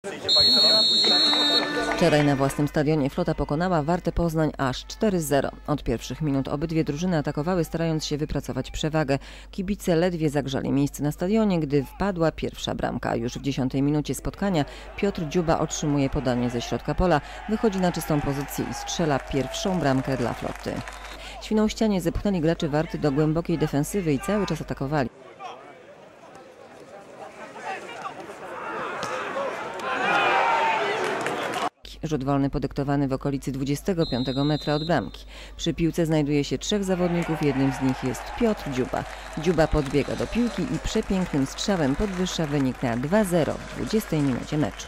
Wczoraj na własnym stadionie Flota pokonała Wartę Poznań aż 4-0. Od pierwszych minut obydwie drużyny atakowały, starając się wypracować przewagę. Kibice ledwie zagrzali miejsce na stadionie, gdy wpadła pierwsza bramka. Już w 10. minucie spotkania Piotr Dziuba otrzymuje podanie ze środka pola, wychodzi na czystą pozycję i strzela pierwszą bramkę dla Floty. Świnoujścianie zepchnęli graczy Warty do głębokiej defensywy i cały czas atakowali. Rzut wolny podyktowany w okolicy 25 metra od bramki. Przy piłce znajduje się 3 zawodników, jednym z nich jest Piotr Dziuba. Dziuba podbiega do piłki i przepięknym strzałem podwyższa wynik na 2-0 w 20 minucie meczu.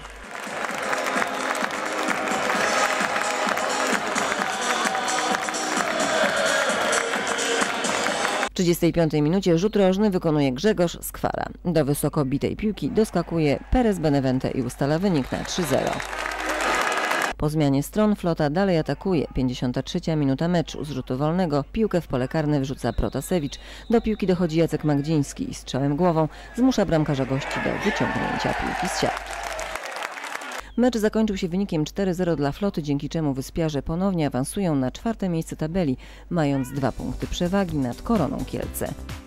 W 35 minucie rzut rożny wykonuje Grzegorz Skwara. Do wysoko bitej piłki doskakuje Perez Benevente i ustala wynik na 3-0. Po zmianie stron Flota dalej atakuje. 53 minuta meczu. Z rzutu wolnego piłkę w pole karne wrzuca Protasewicz. Do piłki dochodzi Jacek Magdziński i strzałem głową zmusza bramkarza gości do wyciągnięcia piłki z siatki. Mecz zakończył się wynikiem 4-0 dla Floty, dzięki czemu wyspiarze ponownie awansują na 4. miejsce tabeli, mając 2 punkty przewagi nad Koroną Kielce.